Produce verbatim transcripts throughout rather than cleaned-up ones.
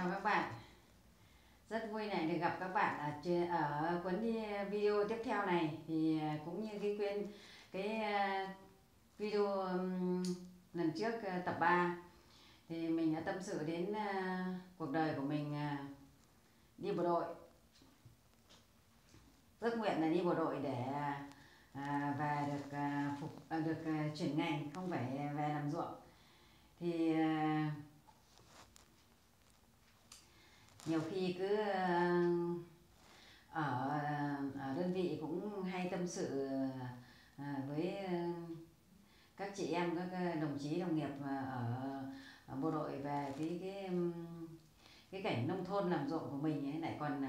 chào các bạn. Rất vui này được gặp các bạn ở trên ở cuốn video tiếp theo này, thì cũng như cái quyên cái video lần trước tập ba thì mình đã tâm sự đến cuộc đời của mình đi bộ đội. Ước nguyện là đi bộ đội để à, về được à, phục à, được à, chuyển ngành, không phải về làm ruộng. Thì à, nhiều khi cứ ở ở đơn vị cũng hay tâm sự với các chị em, các đồng chí đồng nghiệp ở, ở bộ đội về cái cái cái cảnh nông thôn làm ruộng của mình ấy. Lại còn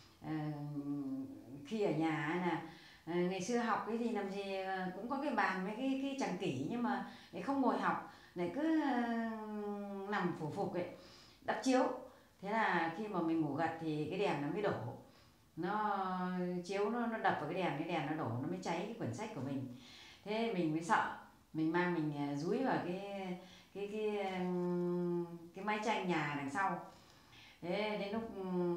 khi ở nhà ấy là ngày xưa học cái gì làm gì cũng có cái bàn với cái cái chằng kỷ, nhưng mà không ngồi học, lại cứ nằm phủ phục ấy, đắp chiếu. Thế là khi mà mình ngủ gật thì cái đèn nó mới đổ, nó chiếu nó, nó đập vào cái đèn, cái đèn nó đổ, nó mới cháy cái quyển sách của mình. Thế mình mới sợ, mình mang mình dúi vào cái cái cái cái mái tranh nhà đằng sau. Thế đến lúc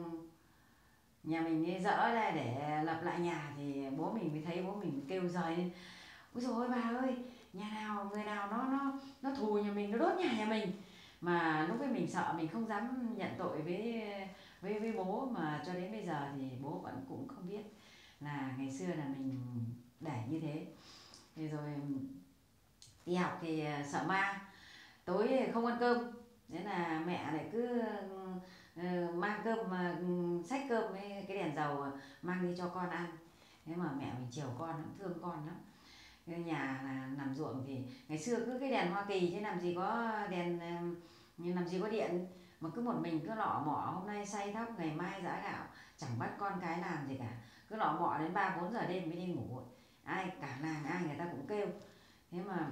nhà mình dỡ ra để lập lại nhà thì bố mình mới thấy, bố mình kêu giời lên: ôi dồi ôi bà ơi, nhà nào người nào nó nó nó thù nhà mình, nó đốt nhà nhà mình. Mà lúc ấy mình sợ, mình không dám nhận tội với với với bố, mà cho đến bây giờ thì bố vẫn cũng không biết là ngày xưa là mình để như thế. Thì rồi đi học thì sợ ma, tối không ăn cơm, thế là mẹ lại cứ uh, mang cơm, mà uh, xách cơm với cái đèn dầu mang đi cho con ăn. Thế mà mẹ mình chiều con lắm, thương con lắm. Nhà là nằm ruộng thì ngày xưa cứ cái đèn Hoa Kỳ chứ làm gì có đèn, làm gì có điện, mà cứ một mình cứ lọ mọ, hôm nay xay thóc ngày mai giã gạo, chẳng bắt con cái làm gì cả, cứ lọ mọ đến ba bốn giờ đêm mới đi ngủ. Ai cả làng ai người ta cũng kêu. Thế mà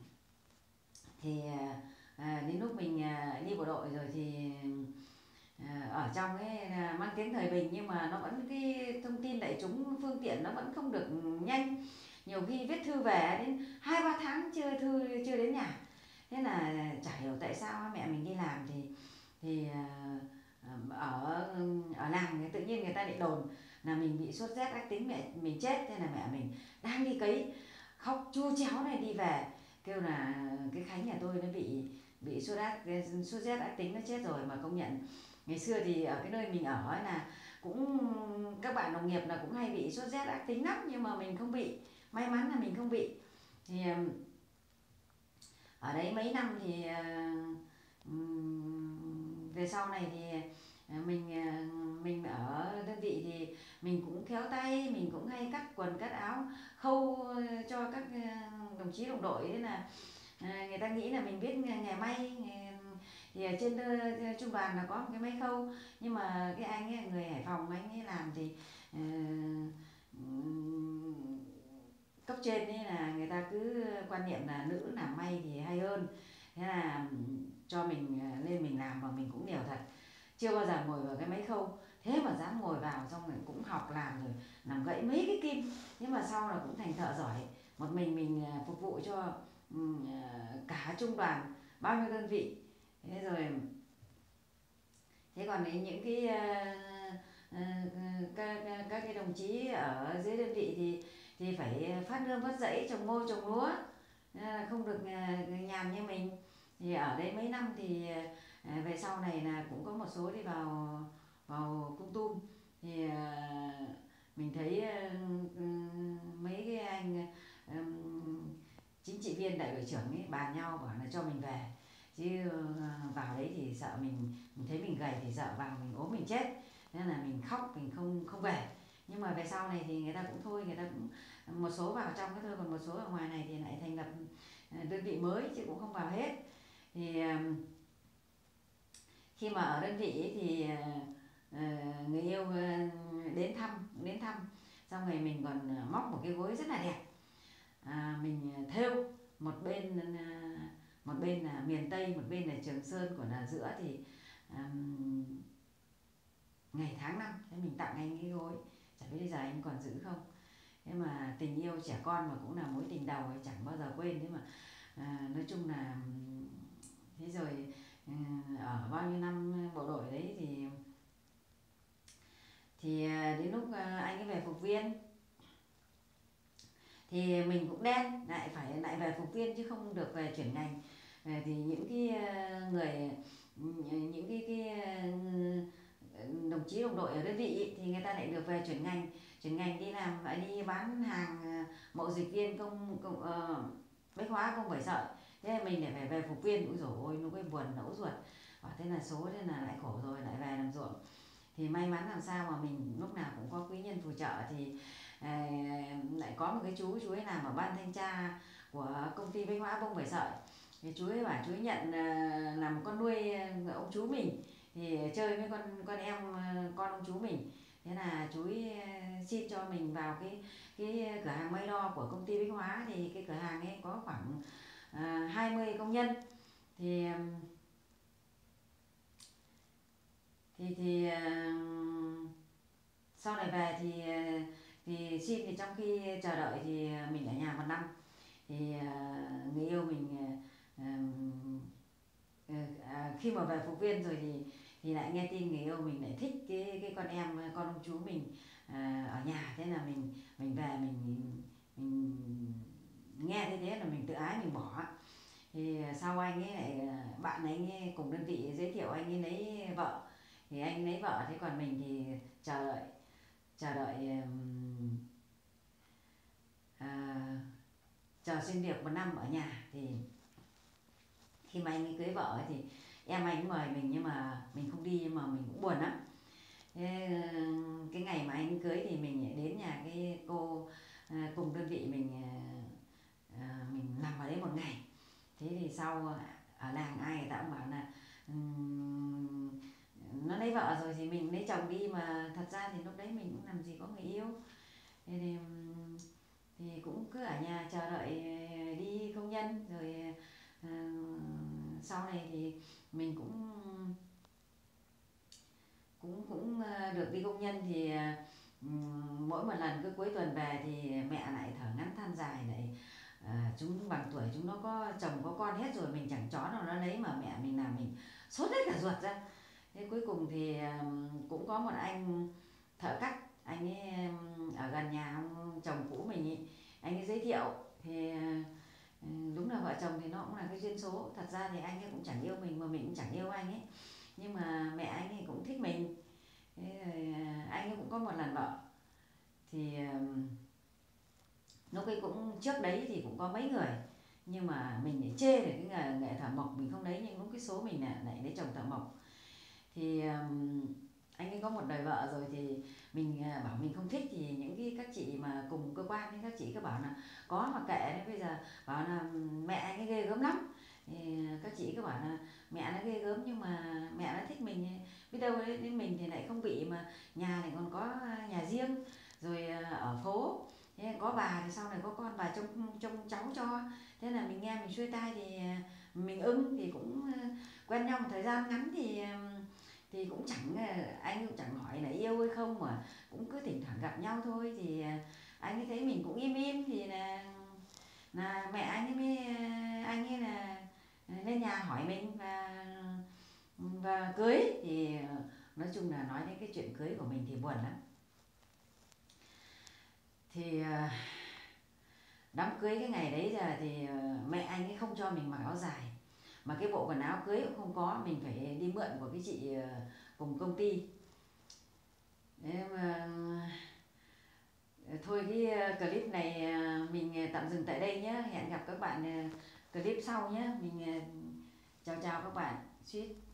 thì à, đến lúc mình à, đi bộ đội rồi thì à, ở trong ấy mang tiếng thời bình, nhưng mà nó vẫn cái thông tin đại chúng phương tiện nó vẫn không được nhanh. Nhiều khi viết thư về đến hai ba tháng chưa thư chưa đến nhà. Thế là chả hiểu tại sao mẹ mình đi làm thì thì ở ở làng tự nhiên người ta lại đồn là mình bị sốt rét ác tính, mẹ mình chết. Thế là mẹ mình đang đi cấy, khóc chu chéo này đi về, kêu là cái Khánh nhà tôi nó bị bị sốt ác sốt rét ác tính, nó chết rồi. Mà công nhận ngày xưa thì ở cái nơi mình ở ấy là cũng các bạn đồng nghiệp là cũng hay bị sốt rét ác tính lắm, nhưng mà mình không bị, may mắn là mình không bị. Thì ở đấy mấy năm thì về sau này thì mình mình ở đơn vị thì mình cũng khéo tay, mình cũng hay cắt quần cắt áo khâu cho các đồng chí đồng đội. Thế là người ta nghĩ là mình biết nghề may. Thì ở trên trung đoàn là có một cái máy khâu, nhưng mà cái anh ấy, người Hải Phòng, anh ấy làm thì uh, cấp trên ấy là người ta cứ quan niệm là nữ làm may thì hay hơn. Thế là cho mình lên mình làm, và mình cũng điều thật, chưa bao giờ ngồi vào cái máy khâu. Thế mà dám ngồi vào, xong rồi cũng học làm, rồi làm gãy mấy cái kim. Nhưng mà sau là cũng thành thợ giỏi. Một mình mình phục vụ cho cả trung đoàn, bao nhiêu đơn vị. Thế rồi thế còn đến những cái uh, uh, các, các cái đồng chí ở dưới đơn vị thì thì phải phát nương phát rẫy, trồng ngô trồng lúa, không được nhàn như mình. Thì ở đấy mấy năm thì về sau này là cũng có một số đi vào vào Kon Tum. Thì mình thấy mấy cái anh chính trị viên, đại đội trưởng ấy bàn nhau bảo là cho mình về, chứ vào đấy thì sợ mình mình thấy mình gầy thì sợ vào mình ốm mình chết. Nên là mình khóc, mình không không về. Nhưng mà về sau này thì người ta cũng thôi, người ta cũng một số vào trong cái thôi, còn một số ở ngoài này thì lại thành lập đơn vị mới, chứ cũng không vào hết. Thì khi mà ở đơn vị ấy thì người yêu đến thăm đến thăm xong rồi mình còn móc một cái gối rất là đẹp. À, mình thêu một bên một bên là miền Tây, một bên là Trường Sơn, còn ở giữa thì um, ngày tháng năm. Thế mình tặng anh cái gối, chẳng biết bây giờ anh còn giữ không. Thế mà tình yêu trẻ con mà cũng là mối tình đầu ấy, chẳng bao giờ quên. Thế mà à, nói chung là thế rồi ở bao nhiêu năm bộ đội đấy thì thì đến lúc anh ấy về phục viên thì mình cũng đen lại phải lại về phục viên chứ không được về chuyển ngành. Thì những cái người những cái cái đồng chí đồng đội ở đơn vị thì người ta lại được về chuyển ngành chuyển ngành đi làm đi bán hàng mậu dịch viên công, công uh, bách hóa công bảy sợi. Thế là mình lại phải về phục viên. Úi dồi ôi, nó cái buồn nẫu ruột. Bảo thế là số, thế là lại khổ rồi, lại về làm ruộng. Thì may mắn làm sao mà mình lúc nào cũng có quý nhân phù trợ thì à, lại có một cái chú chú ấy làm ở ban thanh tra của công ty bách hóa bông bảy sợi. Thì chú ấy bảo chú ấy nhận uh, làm con nuôi ông chú mình, thì chơi với con con em con ông chú mình. Thế là chú ấy xin cho mình vào cái cái cửa hàng may đo của công ty bách hóa. Thì cái cửa hàng ấy có khoảng uh, hai mươi công nhân. Thì thì thì uh, sau này về thì thì xin thì trong khi chờ đợi thì mình ở nhà một năm. Thì uh, người yêu mình uh, uh, uh, khi mà về phục viên rồi thì thì lại nghe tin người yêu mình lại thích cái cái con em con ông chú mình uh, ở nhà. Thế là mình mình về mình mình nghe thế thế là mình tự ái mình bỏ. Thì sau anh ấy lại bạn ấy, anh ấy cùng đơn vị giới thiệu anh ấy lấy vợ. Thì anh lấy vợ, thế còn mình thì chờ đợi chờ đợi uh, chờ xin việc một năm ở nhà. Thì khi mà anh ấy cưới vợ ấy, thì em anh mời mình nhưng mà mình không đi, nhưng mà mình cũng buồn lắm. Thế, cái ngày mà anh cưới thì mình đến nhà cái cô uh, cùng đơn vị mình uh, mình nằm ở đấy một ngày. Thế thì sau ở làng ai người ta cũng bảo là um, nó lấy vợ rồi thì mình lấy chồng đi, mà thật ra thì lúc đấy mình cũng làm gì có người yêu. Thế thì, thì cũng cứ ở nhà chờ đợi đi công nhân. Rồi uh, sau này thì mình cũng cũng cũng được đi công nhân. Thì um, mỗi một lần cứ cuối tuần về thì mẹ lại thở ngắn than dài, lại à, chúng bằng tuổi chúng nó có chồng có con hết rồi, mình chẳng chó nào nó lấy mà mẹ mình làm mình sốt hết cả ruột ra. Thế cuối cùng thì um, cũng có một anh thợ cắt, anh ấy um, ở gần nhà ông chồng cũ mình ý, anh ấy giới thiệu. Thì uh, đúng là vợ chồng thì nó cũng là cái duyên số. Thật ra thì anh ấy cũng chẳng yêu mình mà mình cũng chẳng yêu anh ấy, nhưng mà mẹ anh ấy cũng thích mình. Thế rồi uh, anh ấy cũng có một lần vợ. Thì uh, lúc ấy cũng trước đấy thì cũng có mấy người, nhưng mà mình lại chê về cái nghề, nghề thợ mộc mình không lấy. Nhưng lúc cái số mình là lại lấy chồng thợ mộc. Thì um, anh ấy có một đời vợ rồi thì mình uh, bảo mình không thích. Thì những cái các chị mà cùng cơ quan thì các chị cứ bảo là có mà kệ đấy, bây giờ bảo là mẹ anh ấy ghê gớm lắm. Thì các chị cứ bảo là mẹ nó ghê gớm nhưng mà mẹ nó thích mình, biết đâu đấy đến mình thì lại không bị, mà nhà này còn có nhà riêng rồi ở phố. Thế có bà thì sau này có con bà trông trông cháu cho. Thế là mình nghe mình xuôi tai thì mình ưng. Thì cũng quen nhau một thời gian ngắn thì thì cũng chẳng, anh cũng chẳng hỏi là yêu hay không, mà cũng cứ thỉnh thoảng gặp nhau thôi. Thì anh ấy thấy mình cũng im im thì là là mẹ anh ấy mới anh ấy là lên nhà hỏi mình và và cưới. Thì nói chung là nói đến cái chuyện cưới của mình thì buồn lắm. Thì đám cưới cái ngày đấy giờ thì mẹ anh ấy không cho mình mặc áo dài, mà cái bộ quần áo cưới cũng không có, mình phải đi mượn của cái chị cùng công ty. Thế mà thôi cái clip này mình tạm dừng tại đây nhé. Hẹn gặp các bạn clip sau nhé. Mình chào chào các bạn. Suýt